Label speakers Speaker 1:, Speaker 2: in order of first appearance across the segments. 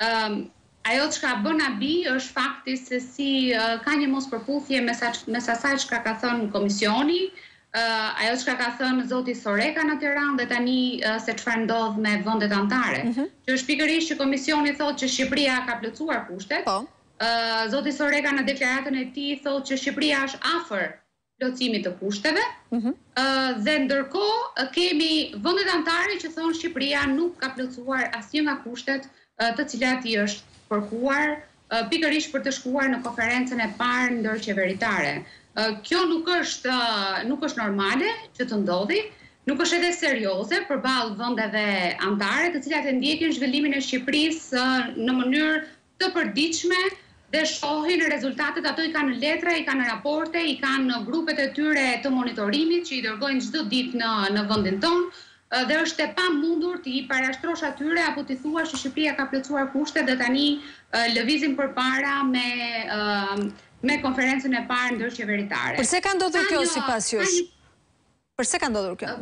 Speaker 1: Ajo çka bën abi është fakti se si ka një mospërputhje mes asaj çka ka thënë komisioni, ajo çka ka thënë zoti Soreka në Tiranë dhe tani se çfarë ndodh me vendet anëtare. Që është pikërisht që komisioni thotë që Shqipëria ka plotësuar kushtet. Zoti Soreka në deklaratën e tij thotë që Shqipëria është afër plotësimit të kushteve. Dhe ndërkohë kemi vendet anëtare që thonë Shqipëria nuk ka plotësuar asnjë nga kushtet të cilat i është kërkuar pikërisht për të shkuar në konferencën e parë ndërqeveritare. Kjo nuk është normale që të ndodhi, nuk është edhe serioze përballë vendeve anëtare, të cilat e ndjekin zhvillimin e Shqipërisë në mënyrë të përditshme dhe shohin rezultatet, ato i kanë në letra, i kanë në raporte, i kanë në grupet e tyre të monitorimit që i dërgojnë çdo ditë në vendin tonë. Dhe është e pamundur të i parashtrosh atyre apo të thuash që Shqipëria ka plotësuar kushtet dhe tani lëvizim përpara me konferencën e parë ndërqeveritare.
Speaker 2: Përse ka ndodhur kjo sipas jush? Përse ka ndodhur kjo?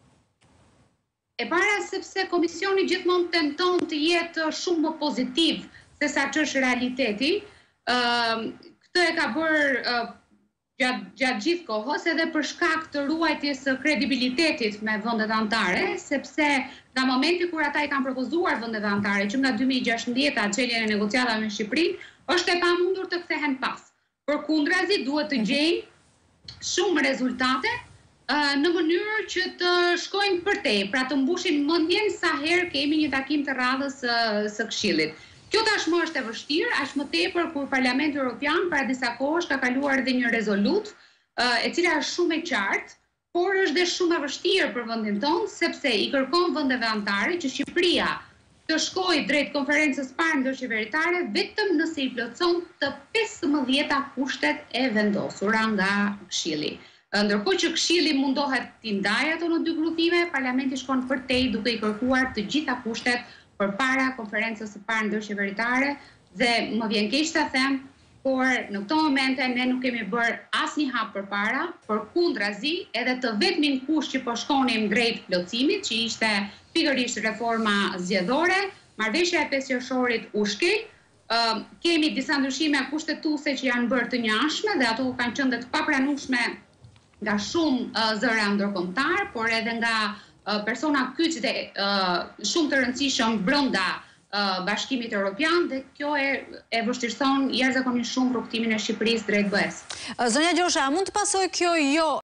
Speaker 1: E para sepse komisioni gjithmonë tenton të jetë shumë më pozitiv se sa ç'është realiteti. Këtë e ka bërë gjatë gjithë kohës edhe për shkak të ruajtjes së kredibilitetit me vendet anëtare, sepse nga momenti kur ata i kanë propozuar vendeve anëtare që nga 2016 çeljen e negociatave me Shqipërinë, është e pamundur të kthehen pas. Përkundrazi duhet të gjejnë shumë rezultate në mënyrë që të shkojnë përtej, pra të mbushin mendjen sa herë kemi një takim të radhës së Këshillit. Kjo tashmë është e vështirë, aq më tepër kur Parlamenti Evropian para disa kohësh ka kaluar edhe një rezolut, e cila është shumë e qartë, por është dhe shumë e vështirë për vendin tonë, sepse i kërkon vendeve anëtare që Shqipëria të shkojë drejt konferencës parë ndërqeveritare vetëm nëse i plotëson të 15 kushtet e vendosura nga Këshilli. Ndërkohë që Këshilli mundohet t'i ndajë ato në dy grupime, Parlamenti shkon përtej duke i kërkuar të gjitha kushtet përpara konferencës së parë ndërqeveritare dhe më vjen keq ta them, por në këto momente ne nuk kemi bërë asnjë hap përpara, përkundrazi, edhe të vetmin kusht që po shkonim drejt plotësimit, që ishte pikërisht reforma zgjedhore, marrëveshja e 5 qershorit u shkel. Kemi disa ndryshime kushtetuese që janë bërë të njashme dhe ato kanë qenë të papranueshme nga shumë zëra ndërkombëtar, por edhe nga persona kyç dhe shumë të rëndësishëm brenda Bashkimit Evropian dhe kjo e vështirëson jashtëzakonisht shumë rrugtimin e Shqipërisë drejt BE-s.
Speaker 2: Zonja Gjosha, a mund të pasojë kjo